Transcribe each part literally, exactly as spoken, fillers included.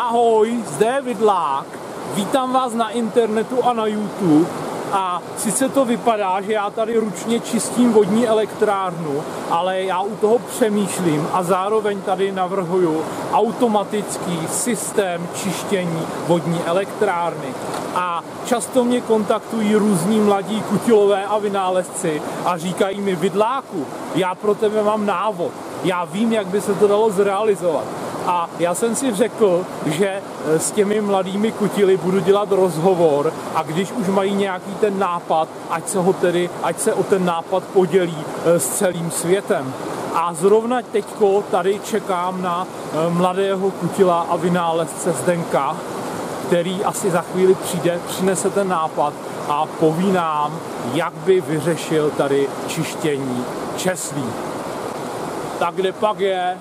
Ahoj, zde je Vidlák, vítám vás na internetu a na YouTube. A sice to vypadá, že já tady ručně čistím vodní elektrárnu, ale já u toho přemýšlím a zároveň tady navrhuju automatický systém čištění vodní elektrárny. A často mě kontaktují různí mladí kutilové a vynálezci a říkají mi: Vidláku, já pro tebe mám návod, já vím, jak by se to dalo zrealizovat. A já jsem si řekl, že s těmi mladými kutily budu dělat rozhovor a když už mají nějaký ten nápad, ať se, ho tedy, ať se o ten nápad podělí s celým světem. A zrovna teďko tady čekám na mladého kutila a vynálezce Zdenka, který asi za chvíli přijde, přinese ten nápad a poví nám, jak by vyřešil tady čištění česlí. Tak kde pak je?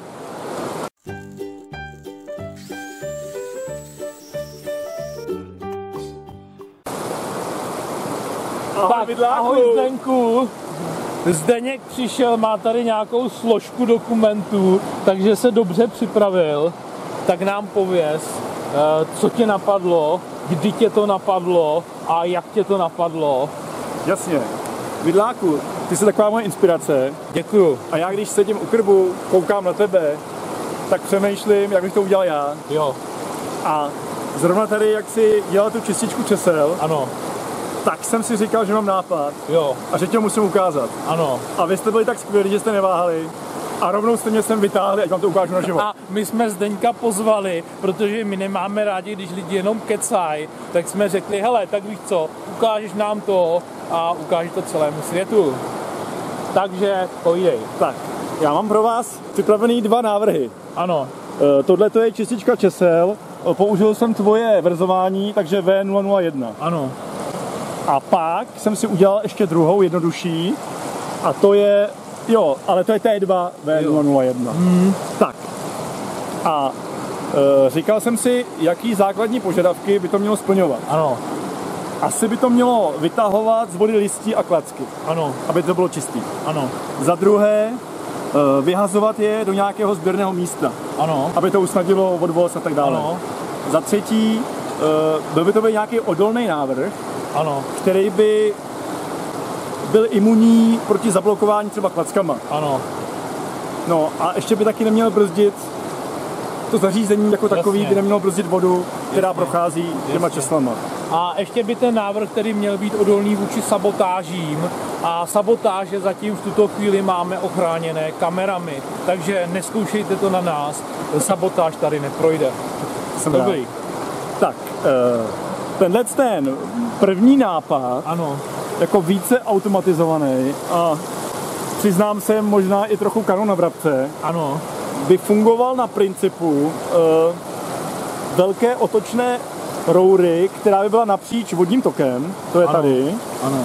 Ahoj, tak, ahoj Zdenku. Zdeněk přišel, má tady nějakou složku dokumentů, takže se dobře připravil. Tak nám pověz, co tě napadlo, kdy tě to napadlo a jak tě to napadlo. Jasně. Vidláku, ty jsi taková moje inspirace. Děkuju. A já, když sedím u krbu, koukám na tebe, tak přemýšlím, jak bych to udělal já. Jo. A zrovna tady, jak jsi dělal tu čističku česel, ano, tak jsem si říkal, že mám nápad. Jo. A že tě ho musím ukázat. Ano. A vy jste byli tak skvělí, že jste neváhali. A rovnou jste mě sem vytáhli, ať vám to ukážu naživo. A my jsme Zdeňka pozvali, protože my nemáme rádi, když lidi jenom kecají, tak jsme řekli: hele, tak víš co, ukážeš nám to a ukážeš to celému světu. Takže pojdej. Tak, já mám pro vás připravený dva návrhy. Ano. E, tohle to je čistička česel. Použil jsem tvoje verzování, takže V nula nula jedna. Ano. A pak jsem si udělal ještě druhou, jednodušší. A to je, jo, ale to je T dva V nula nula jedna. Hmm. Tak. A e, říkal jsem si, jaký základní požadavky by to mělo splňovat. Ano. Asi by to mělo vytahovat z vody listí a klacky. Ano. Aby to bylo čistý. Ano. Za druhé, e, vyhazovat je do nějakého sběrného místa. Ano. Aby to usnadnilo odvoz a tak dále. Ano. Za třetí, e, byl by to být nějaký odolný návrh, Ano. který by byl imunní proti zablokování třeba klackama. Ano. No a ještě by taky neměl brzdit to zařízení jako takový, Jasně. by nemělo brzdit vodu, která Jasně. prochází těma Jasně. česlama. A ještě by ten návrh, který měl být odolný vůči sabotážím, a sabotáže zatím v tuto chvíli máme ochráněné kamerami, takže neskoušejte to na nás, sabotáž tady neprojde. Jsem Dobrý. rád. Tak, uh, tenhle ten první nápad, Ano. jako více automatizovaný a přiznám se možná i trochu kanon na vrabce, Ano. by fungoval na principu uh, velké otočné roury, která by byla napříč vodním tokem, to je Ano. tady. Ano.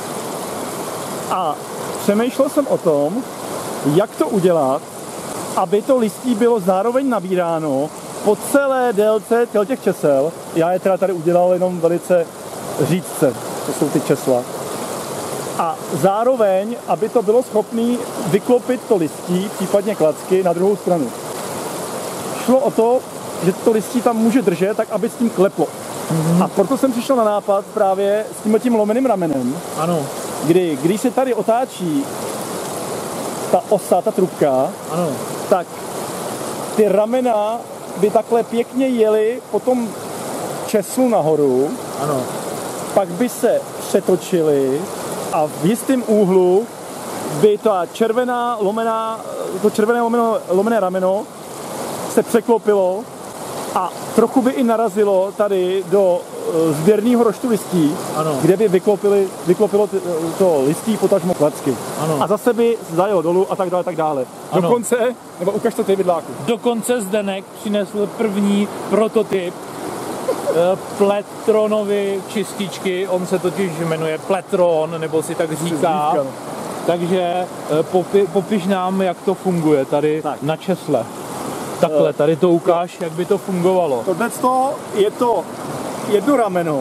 A přemýšlel jsem o tom, jak to udělat, aby to listí bylo zároveň nabíráno po celé délce těch česel. Já je teda tady udělal jenom velice řídce, to jsou ty česla. A zároveň, aby to bylo schopné vyklopit to listí, případně klacky, na druhou stranu. Šlo o to, že to listí tam může držet, tak aby s tím kleplo. Mm-hmm. A proto jsem přišel na nápad právě s tímhletím lomeným ramenem, Ano. kdy, když se tady otáčí ta osa, ta trubka, Ano. tak ty ramena by takhle pěkně jely po tom česlu nahoru, Ano. pak by se přetočily a v jistém úhlu by ta červená lomená, to červené lomeno, lomené rameno se překlopilo a trochu by i narazilo tady do sběrného roštu listí, Ano. kde by vyklopili, vyklopilo to, to listí potažmo klacky. Ano. A zase by zajelo dolů a tak dále, tak dále. Ano. Dokonce, nebo ukaž to ty, Vidláku. Dokonce Zdenek přinesl první prototyp eh, Pletronovy čističky, on se totiž jmenuje Pletron, nebo si tak říká. Říká. Takže eh, popi, popiš nám, jak to funguje tady Tak. na česle. Takhle, tady to ukáž, jak by to fungovalo. Tohleto je to jedno rameno,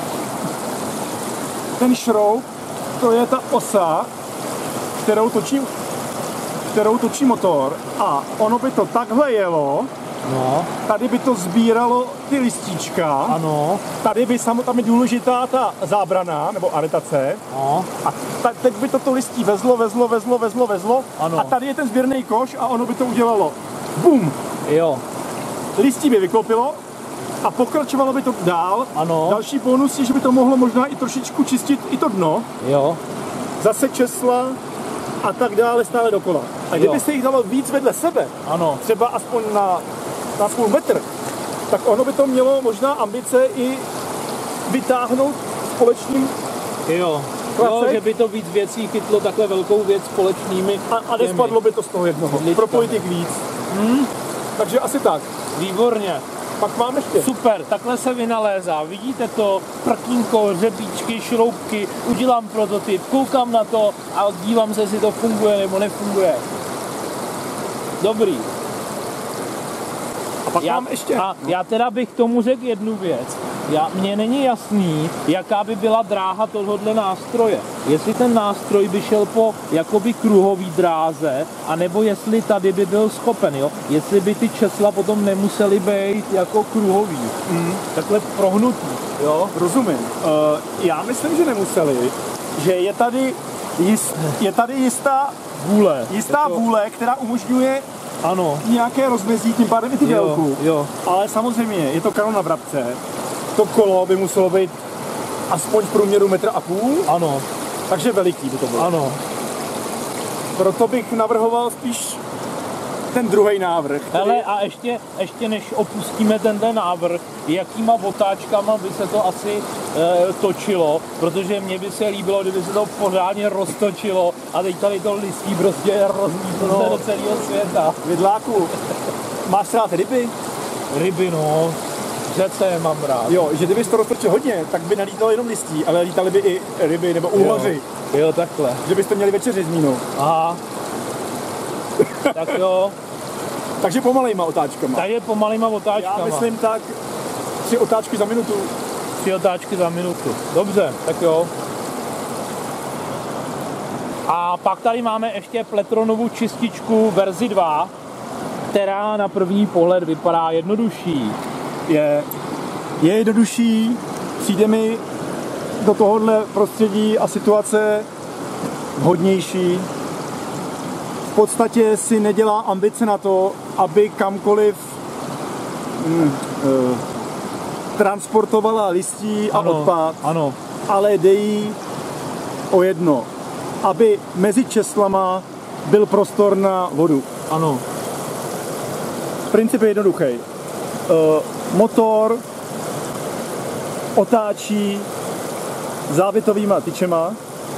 ten šroub, to je ta osa, kterou točí, kterou točí motor a ono by to takhle jelo No. Tady by to sbíralo ty listíčka. Ano. Tady by samo, tam je důležitá ta zábrana, nebo aretace. No. A ta, teď by to to listí vezlo, vezlo, vezlo, vezlo, vezlo. Ano. A tady je ten sběrný koš a ono by to udělalo bum. Jo. Listí by vyklopilo a pokračovalo by to dál. Ano. Další bonus je, že by to mohlo možná i trošičku čistit i to dno. Jo. Zase česla a tak dále stále dokola. A kdyby Jo. se jich dalo víc vedle sebe, Ano. třeba aspoň na, na půl metr, tak ono by to mělo možná ambice i vytáhnout společným Jo. Jo, že by to víc věcí chytlo takhle velkou věc společnými. a, a nespadlo by to z toho jednoho. Lidkami. Pro politik víc. Hmm? Takže asi tak. Výborně. Pak mám ještě. Super, takhle se vynalézá. Vidíte to? Prkínko, řebíčky, šroubky, udělám prototyp, koukám na to a dívám se, jestli to funguje nebo nefunguje. Dobrý. A pak Já, mám ještě. a já teda bych tomu řekl jednu věc. Já, mně není jasný, jaká by byla dráha tohohle nástroje. Jestli ten nástroj by šel po jakoby kruhový dráze, anebo jestli tady by byl schopen, jo? Jestli by ty česla potom nemusely být jako kruhový. Mm. Takhle prohnutý, jo? Rozumím. Uh, já myslím, že nemuseli. Že je tady, jist, je tady jistá, Vůle. jistá Jako- vůle, která umožňuje Ano. nějaké rozmezí, tím pádem i ty Jo, délku. jo. Ale samozřejmě, je to kano na vrabce. To kolo by muselo být aspoň v průměru metr a půl, Ano, takže veliký by to bylo. ano. Proto bych navrhoval spíš ten druhý návrh. který- Hele, a ještě, ještě než opustíme tenhle návrh, jakýma otáčkama by se to asi e, točilo, protože mně by se líbilo, kdyby se to pořádně roztočilo a teď tady to listí prostě rozlítlo No. se do celého světa. Vidláku, máš rád ryby? Ryby, no, řece je mám rád. Jo, že kdybys to roztočil hodně, tak by nelítalo jenom listí, ale lítaly by i ryby nebo úhoři. Jo, jo, takhle. Že byste měli večeři s mínou. Aha. Tak jo, Takže pomalejma otáčkama. tady je pomalýma otáčkama. Já myslím tak tři otáčky za minutu. Tři otáčky za minutu. Dobře, tak jo. A pak tady máme ještě Pletronovu čističku verzi dva, která na první pohled vypadá jednodušší. Je, je jednodušší, přijde mi do tohohle prostředí a situace vhodnější. V podstatě si nedělá ambice na to, aby kamkoliv mm, eh, transportovala listí a odpad, Ano, ale jde jí o jedno, aby mezi česlama byl prostor na vodu. ano, Princip je jednoduchý. E, motor otáčí závětovýma tyčema.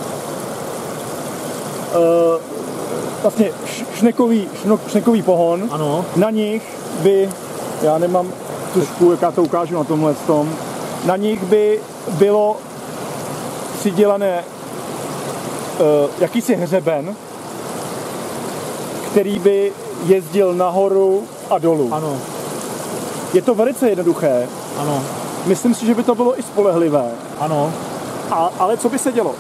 E, vlastně š- šnekový, šno, šnekový pohon. ano, Na nich by, já nemám tušku, jak já to ukážu na tomhle tom, na nich by bylo přidělané e, jakýsi hřeben, který by jezdil nahoru a dolů. ano, Je to velice jednoduché. ano, Myslím si, že by to bylo i spolehlivé. ano, A, ale co by se dělo?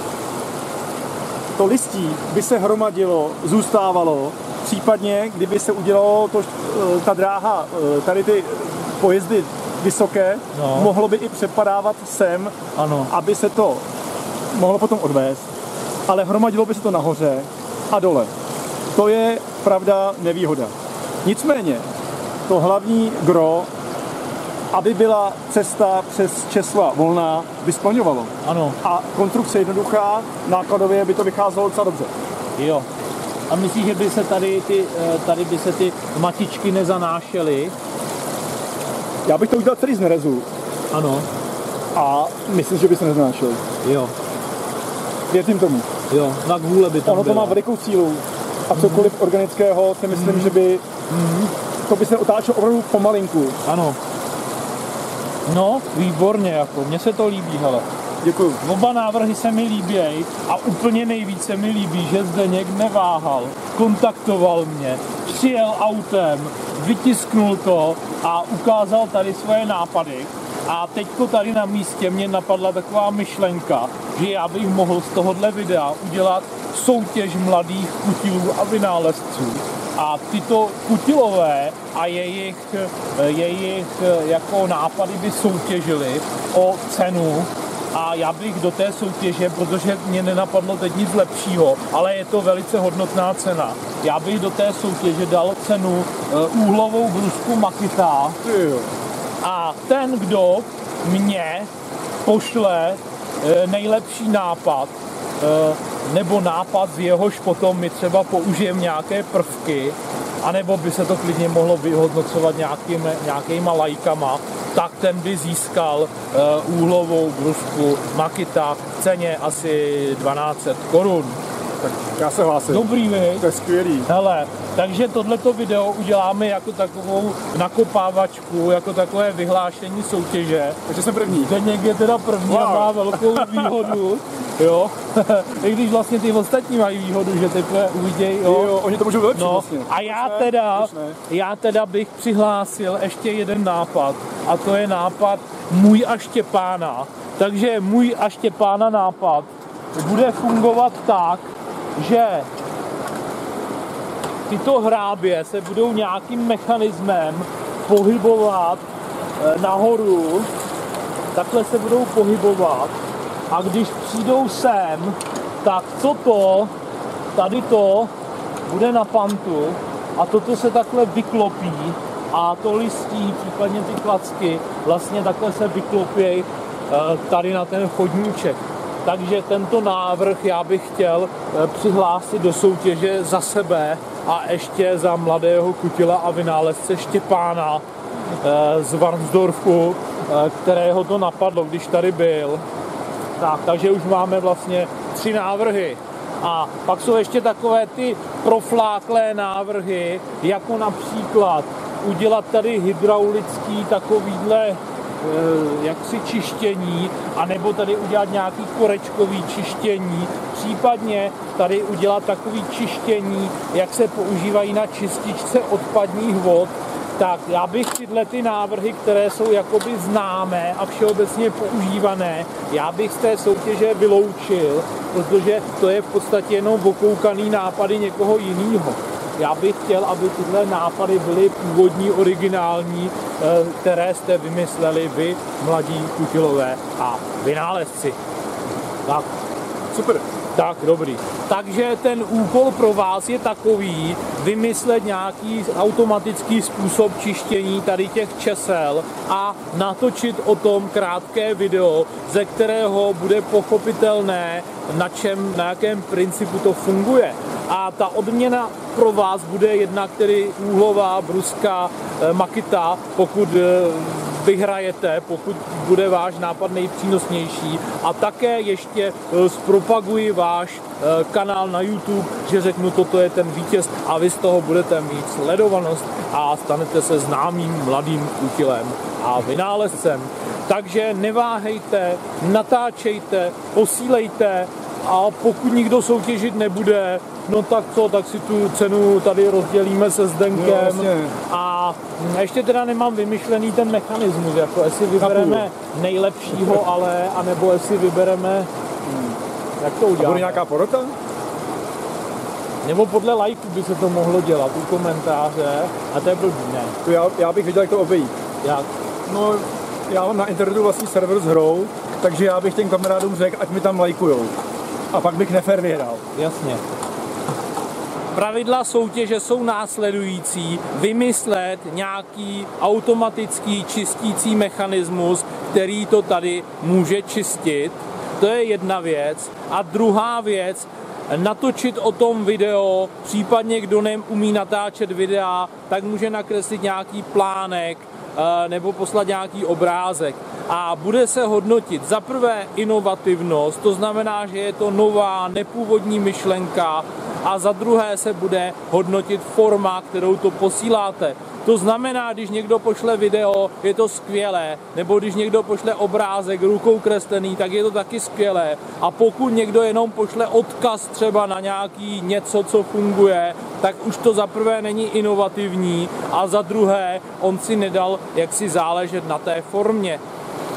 To listí by se hromadilo, zůstávalo, případně, kdyby se udělalo to, eh, ta dráha, eh, tady ty pojezdy vysoké, No. mohlo by i přepadávat sem, ano, aby se to mohlo potom odvést, ale hromadilo by se to nahoře a dole. To je pravda nevýhoda. Nicméně, to hlavní gro, aby byla cesta přes česla volná, by splňovalo. ano, A konstrukce jednoduchá, nákladově by to vycházelo docela dobře. jo. A myslíš, že by se tady, ty, eh, tady by se ty matičky nezanášely? Já bych to udělal celý z nerezu Ano, a myslím, že by se neznášel. jo, Věřím tomu. jo, na vůle by tam Ono to byla. má velikou sílu a cokoliv mm. organického si myslím, mm. že by Mhm. to by se otáčelo opravdu pomalinku. Ano. No, výborně, jako, mně se to líbí, hele. Děkuju. Oba návrhy se mi líbí a úplně nejvíce mi líbí, že Zdeněk neváhal, kontaktoval mě, přijel autem, vytisknul to a ukázal tady svoje nápady. A teďko tady na místě mě napadla taková myšlenka, že já bych mohl z tohohle videa udělat soutěž mladých kutilů a vynálezců. A tyto Kutilové a jejich, jejich jako nápady by soutěžily o cenu. A já bych do té soutěže, protože mě nenapadlo teď nic lepšího, ale je to velice hodnotná cena. Já bych do té soutěže dal cenu úhlovou brusku Makita. A ten, kdo mě pošle nejlepší nápad, nebo nápad, z jehož potom my třeba použijeme nějaké prvky, anebo by se to klidně mohlo vyhodnocovat nějakým, nějakýma lajkama, tak ten by získal uh, úhlovou brusku Makita v ceně asi dvanáct set korun. Tak já se hlásím. Dobrý, vy? To je skvělý. Hele, takže tohleto video uděláme jako takovou nakopávačku, jako takové vyhlášení soutěže. Takže jsem první. Zdeněk je teda první wow. A má velkou výhodu, jo. I když vlastně ty ostatní mají výhodu, že teprve uvidějí, jo. jo. Oni to můžou vylepšit no. vlastně. A já teda, já teda bych přihlásil ještě jeden nápad. A to je nápad Můj a Štěpána. Takže Můj a Štěpána nápad bude fungovat tak, že tyto hrábě se budou nějakým mechanismem pohybovat nahoru, takhle se budou pohybovat a když přijdou sem, tak toto, tady to bude na pantu a toto se takhle vyklopí a to listí, případně ty klacky, vlastně takhle se vyklopějí tady na ten chodníček. Takže tento návrh já bych chtěl přihlásit do soutěže za sebe a ještě za mladého Kutila a vynálezce Štěpána z Varnsdorfu, kterého to napadlo, když tady byl. Tak, takže už máme vlastně tři návrhy. A pak jsou ještě takové ty profláklé návrhy, jako například udělat tady hydraulický takovýhle jaksi čištění, anebo tady udělat nějaký korečkový čištění, případně tady udělat takový čištění, jak se používají na čističce odpadních vod. Tak já bych tyhle ty návrhy, které jsou jakoby známé a všeobecně používané, já bych z té soutěže vyloučil, protože to je v podstatě jenom okoukaný nápady někoho jiného. Já bych chtěl, aby tyhle nápady byly původní, originální, které jste vymysleli vy, mladí Kutilové a vynálezci. Tak. Super. Tak, dobrý. Takže ten úkol pro vás je takový, vymyslet nějaký automatický způsob čištění tady těch česel a natočit o tom krátké video, ze kterého bude pochopitelné, na čem, na jakém principu to funguje. A ta odměna pro vás bude jednak tedy úhlová bruska Makita, pokud vyhrajete, pokud bude váš nápad nejpřínosnější. A také ještě zpropaguji váš kanál na YouTube, že řeknu, toto je ten vítěz a vy z toho budete mít sledovanost a stanete se známým mladým Kutilem a vynálezcem. Takže neváhejte, natáčejte, posílejte a pokud nikdo soutěžit nebude, no tak co, tak si tu cenu tady rozdělíme se Zdenkem. Jo, a ještě teda nemám vymyšlený ten mechanismus, jako jestli vybereme nejlepšího, ale, anebo jestli vybereme, hmm, jak to uděláme. Bude nějaká porota? Nebo podle lajků by se to mohlo dělat, u komentáře, a to je blbý, ne? To já, já bych viděl, jak to obejít. Jak? No, já mám na internetu vlastní server s hrou, takže já bych těm kamarádům řekl, ať mi tam lajkujou. A pak bych nefér vyhrál. Jasně. Pravidla soutěže jsou následující. Vymyslet nějaký automatický čistící mechanismus, který to tady může čistit. To je jedna věc. A druhá věc, natočit o tom video, případně kdo neumí natáčet videa, tak může nakreslit nějaký plánek nebo poslat nějaký obrázek. A bude se hodnotit za prvé inovativnost, to znamená, že je to nová, nepůvodní myšlenka, a za druhé se bude hodnotit forma, kterou to posíláte. To znamená, když někdo pošle video, je to skvělé, nebo když někdo pošle obrázek rukou kreslený, tak je to taky skvělé. A pokud někdo jenom pošle odkaz třeba na nějaký něco, co funguje, tak už to za prvé není inovativní a za druhé on si nedal jaksi záležet na té formě.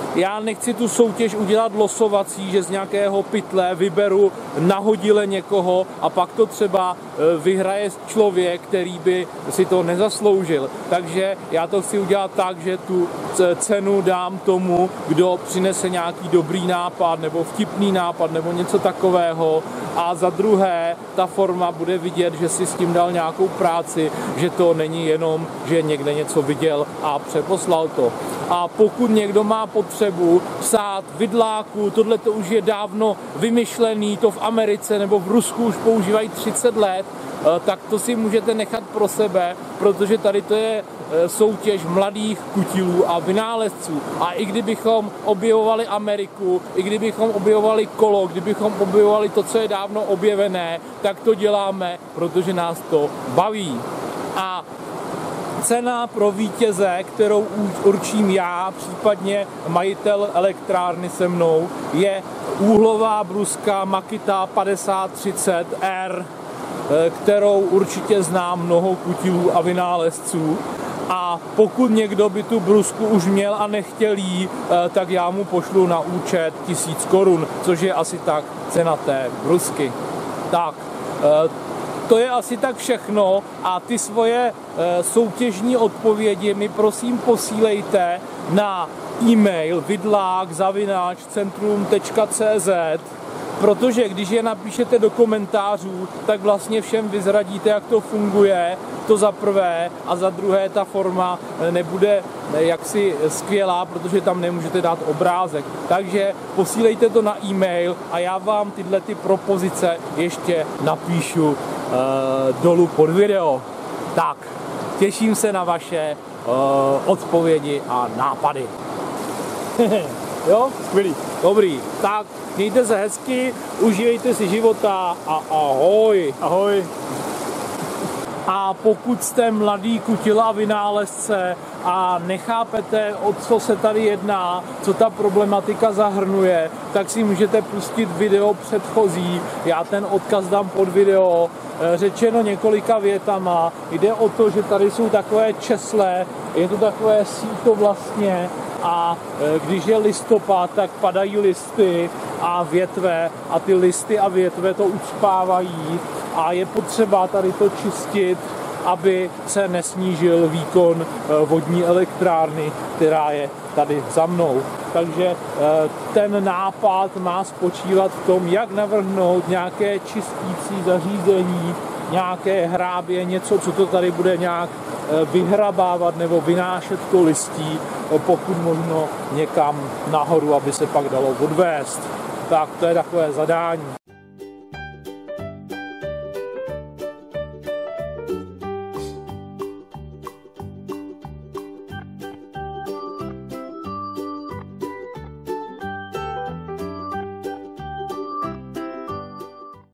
já nechci tu soutěž udělat losovací, že z nějakého pytle vyberu nahodile někoho a pak to třeba vyhraje člověk, který by si to nezasloužil. Takže já to chci udělat tak, že tu cenu dám tomu, kdo přinese nějaký dobrý nápad nebo vtipný nápad nebo něco takového, a za druhé ta forma bude vidět, že si s tím dal nějakou práci, že to není jenom, že někde něco viděl a přeposlal to. A pokud někdo má potřebu psát vidláku, tohle to už je dávno vymyšlený, to v Americe nebo v Rusku už používají třicet let, tak to si můžete nechat pro sebe, protože tady to je soutěž mladých kutilů a vynálezců. A i kdybychom objevovali Ameriku, i kdybychom objevovali kolo, kdybychom objevovali to, co je dávno objevené, tak to děláme, protože nás to baví. A cena pro vítěze, kterou určím já, případně majitel elektrárny se mnou, je úhlová bruska Makita padesát třicet R, kterou určitě zná mnoho kutilů a vynálezců. A pokud někdo by tu brusku už měl a nechtěl jí, tak já mu pošlu na účet tisíc korun, což je asi tak cena té brusky. Tak, to je asi tak všechno a ty svoje soutěžní odpovědi mi prosím posílejte na e-mail vidlák zavináč centrum tečka cé zet, protože když je napíšete do komentářů, tak vlastně všem vyzradíte, jak to funguje, to za prvé, a za druhé ta forma nebude jaksi skvělá, protože tam nemůžete dát obrázek. Takže posílejte to na e-mail a já vám tyhle ty propozice ještě napíšu uh, dolů pod video. Tak, těším se na vaše uh, odpovědi a nápady. Jo? Skvělý. Dobrý, tak mějte se hezky, užívejte si života a ahoj. Ahoj. A pokud jste mladý kutil a vynálezce a nechápete, o co se tady jedná, co ta problematika zahrnuje, tak si můžete pustit video předchozí. Já ten odkaz dám pod video. Řečeno několika větama. Jde o to, že tady jsou takové česle, je to takové síto vlastně, a když je listopad, tak padají listy a větve a ty listy a větve to ucpávají a je potřeba tady to čistit, aby se nesnížil výkon vodní elektrárny, která je tady za mnou. Takže ten nápad má spočívat v tom, jak navrhnout nějaké čistící zařízení, nějaké hrábě, něco, co to tady bude nějak vyhrabávat nebo vynášet to listí, pokud možno někam nahoru, aby se pak dalo odvést. Tak to je takové zadání.